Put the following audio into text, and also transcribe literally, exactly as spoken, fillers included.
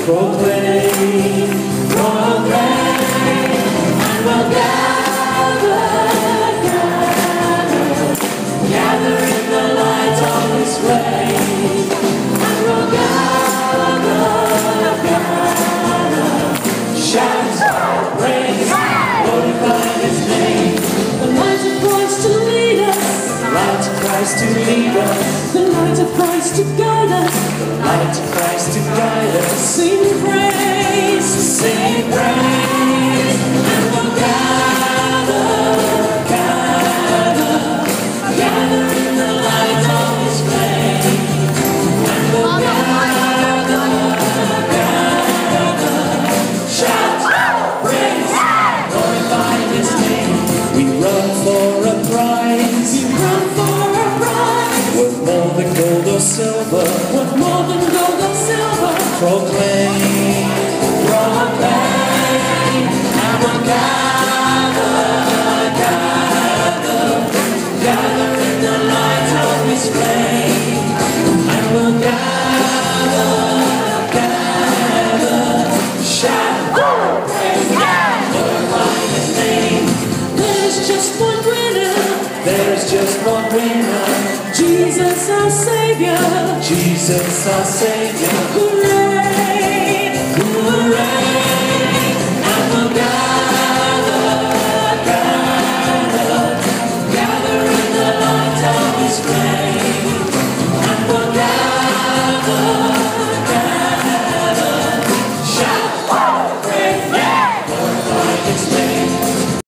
proclaim, proclaim, and we'll gather, gather, gather in the light of His flame, and we'll gather, gather, shout, praise, glorify His name. The light of Christ to lead us, the light of Christ to lead us, the light of Christ to guide us, the light of Christ to guide us. Sing praise, sing praise, and we'll gather, gather, gather in the light of His flame, and we'll gather, gather, shout, praise, glorify His name. We run for a prize, we run for a prize, worth more than gold or silver, worth more than gold or silver. Proclaim, proclaim, and we'll gather, gather, gather in the light of His flame, and we'll gather, gather, shout, praise, glorify His name. There's just one winner, there's just one winner, Jesus our Savior, Jesus our Savior.